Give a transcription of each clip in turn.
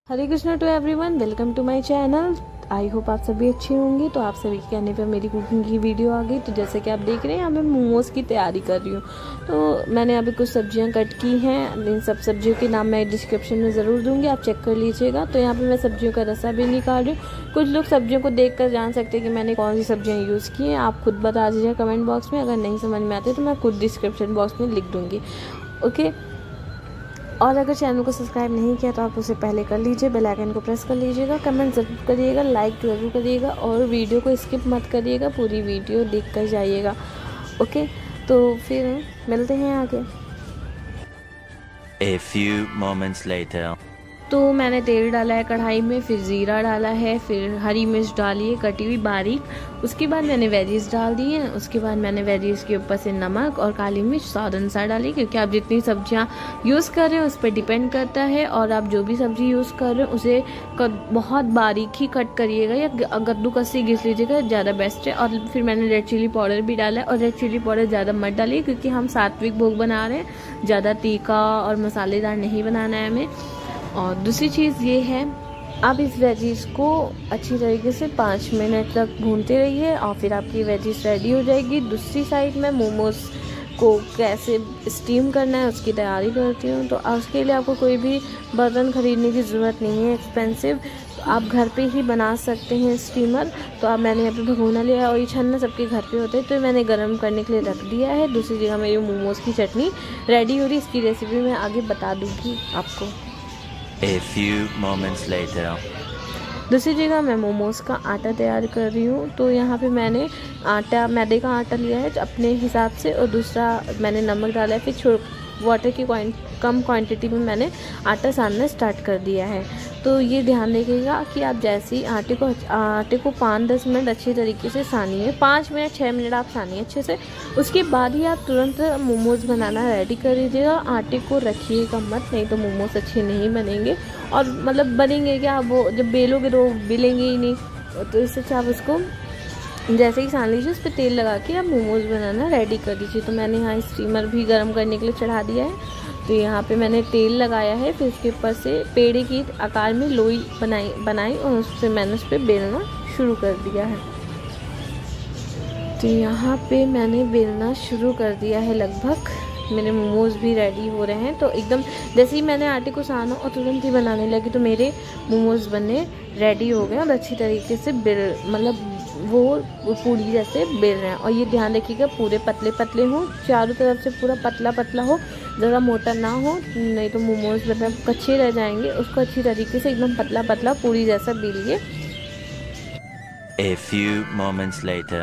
Hare Krishna to everyone, welcome to my channel. I hope आप सभी अच्छे होंगे। तो आप सभी के कहने पर मेरी कुकिंग की वीडियो आ गई। तो जैसे कि आप देख रहे हैं, यहाँ मैं मोमोज़ की तैयारी कर रही हूँ। तो मैंने अभी कुछ सब्जियाँ कट की हैं। इन सब सब्जियों के नाम मैं डिस्क्रिप्शन में ज़रूर दूँगी, आप चेक कर लीजिएगा। तो यहाँ पर मैं सब्जियों का रसा भी निकाल रही हूँ। कुछ लोग सब्जियों को देख कर जान सकते हैं कि मैंने कौन सी सब्जियाँ यूज़ की हैं। आप खुद बता दीजिए कमेंट बॉक्स में। अगर नहीं समझ में आती तो मैं खुद डिस्क्रिप्शन बॉक्स में लिख दूँगी। ओके। और अगर चैनल को सब्सक्राइब नहीं किया तो आप उसे पहले कर लीजिए, बेल आइकन को प्रेस कर लीजिएगा, कमेंट ज़रूर करिएगा, लाइक ज़रूर करिएगा और वीडियो को स्किप मत करिएगा, पूरी वीडियो देख कर जाइएगा। ओके, तो फिर मिलते हैं आगे। A few moments later. तो मैंने तेल डाला है कढ़ाई में, फिर ज़ीरा डाला है, फिर हरी मिर्च डाली है कटी हुई बारीक। उसके बाद मैंने वेजीज डाल दी हैं। उसके बाद मैंने वेजीज के ऊपर से नमक और काली मिर्च स्वाद अनुसार डाली, क्योंकि आप जितनी सब्जियां यूज़ कर रहे हैं उस पर डिपेंड करता है। और आप जो भी सब्जी यूज़ कर रहे हो उसे बहुत बारीक ही कट करिएगा या कद्दूकस घिस लीजिएगा, ज़्यादा बेस्ट है। और फिर मैंने रेड चिली पाउडर भी डाला है, और रेड चिली पाउडर ज़्यादा मत डालिए क्योंकि हम सात्विक भोग बना रहे हैं, ज़्यादा तीखा और मसालेदार नहीं बनाना है हमें। और दूसरी चीज़ ये है, आप इस वेजीज को अच्छी तरीके से 5 मिनट तक भूनते रहिए और फिर आपकी वेजीज रेडी हो जाएगी। दूसरी साइड में मोमोज़ को कैसे स्टीम करना है उसकी तैयारी करती हूँ। तो उसके लिए आपको कोई भी बर्तन ख़रीदने की ज़रूरत नहीं है एक्सपेंसिव, आप घर पे ही बना सकते हैं स्टीमर। तो अब मैंने यहाँ पे भगोना लिया है और ये छन्ना सबके घर पे होता है, तो मैंने गर्म करने के लिए रख दिया है। दूसरी जगह मेरी मोमोज़ की चटनी रेडी हो रही, इसकी रेसिपी मैं आगे बता दूँगी आपको। A few moments later. दूसरी जगह मैं मोमोज़ का आटा तैयार कर रही हूँ। तो यहाँ पे मैंने मैदे का आटा लिया है अपने हिसाब से, और दूसरा मैंने नमक डाला है। फिर वाटर की कम क्वांटिटी में मैंने आटा सानना स्टार्ट कर दिया है। तो ये ध्यान रखिएगा कि आप जैसे ही आटे को 5-10 मिनट अच्छी तरीके से सानिए, 5 मिनट 6 मिनट आप सानिए अच्छे से। उसके बाद ही आप तुरंत मोमोज़ बनाना रेडी कर लीजिएगा। आटे को रखिएगा मत, नहीं तो मोमोज़ अच्छे नहीं बनेंगे। और मतलब बनेंगे क्या, वो जब बेलोगे तो बेलेंगे ही नहीं। तो इससे अच्छा आप उसको जैसे ही सान लीजिए, उस पर तेल लगा के आप मोमोज़ बनाना रेडी कर दीजिए। तो मैंने यहाँ स्टीमर भी गर्म करने के लिए चढ़ा दिया है। तो यहाँ पे मैंने तेल लगाया है, फिर उसके ऊपर से पेड़े की आकार में लोई बनाई और उससे मैंने उस पर बेलना शुरू कर दिया है। तो यहाँ पे मैंने बेलना शुरू कर दिया है। लगभग मेरे मोमोज़ भी रेडी हो रहे हैं। तो एकदम जैसे ही मैंने आटे को साना और तुरंत ही बनाने लगी, तो मेरे मोमोज़ बनने रेडी हो गए और अच्छी तरीके से वो पूरी जैसे बेल रहे हैं। और ये ध्यान रखिएगा पूरे पतले पतले हों, चारों तरफ से पूरा पतला पतला हो, ज़रा मोटा ना हो, नहीं तो मोमोज़ मतलब कच्चे रह जाएंगे। उसको अच्छी तरीके से एकदम पतला पतला पूरी जैसा बेलिए। A few moments later.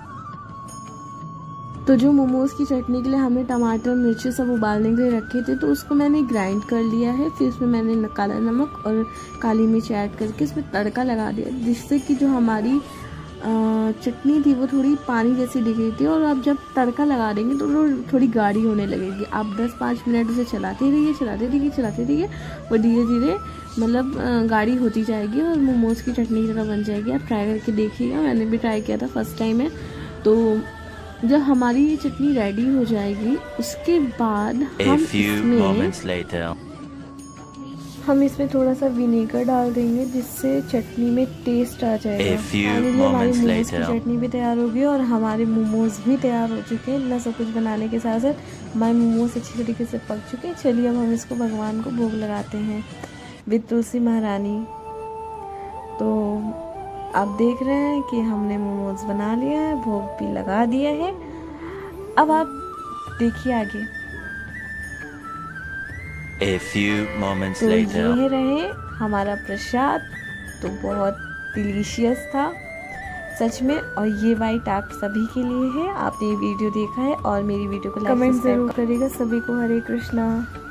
तो जो मोमोज़ की चटनी के लिए हमें टमाटर मिर्ची सब उबालने के लिए रखे थे, तो उसको मैंने ग्राइंड कर लिया है। फिर उसमें मैंने काला नमक और काली मिर्च ऐड करके इसमें तड़का लगा दिया, जिससे कि जो हमारी चटनी थी वो थोड़ी पानी जैसी दिख रही थी। और आप जब तड़का लगा देंगे तो वो थोड़ी गाढ़ी होने लगेगी। आप 10-5 मिनट उसे चलाते रहिए, वो धीरे धीरे मतलब गाढ़ी होती जाएगी और मोमोज़ की चटनी की तरह बन जाएगी। आप ट्राई करके देखिएगा, मैंने भी ट्राई किया था, फर्स्ट टाइम है। तो जब हमारी ये चटनी रेडी हो जाएगी, उसके बाद हम इसमें थोड़ा सा विनेगर डाल देंगे, जिससे चटनी में टेस्ट आ जाएगा। हमारी मोमोज़ की चटनी भी तैयार होगी और हमारे मोमोज़ भी तैयार हो चुके हैं। इतना सब कुछ बनाने के साथ साथ हमारे मोमोज़ अच्छी तरीके से पक चुके हैं। चलिए अब हम इसको भगवान को भोग लगाते हैं विद तुलसी महारानी। तो आप देख रहे हैं कि हमने मोमोज़ बना लिया है, भोग भी लगा दिया है। अब आप देखिए आगे। A few moments तो later. ये रहे हमारा प्रसाद। तो बहुत डिलीशियस था सच में। और ये बाइट आप सभी के लिए है। आपने ये वीडियो देखा है और मेरी वीडियो को लाइक कमेंट ज़रूर करिएगा। सभी को हरे कृष्णा।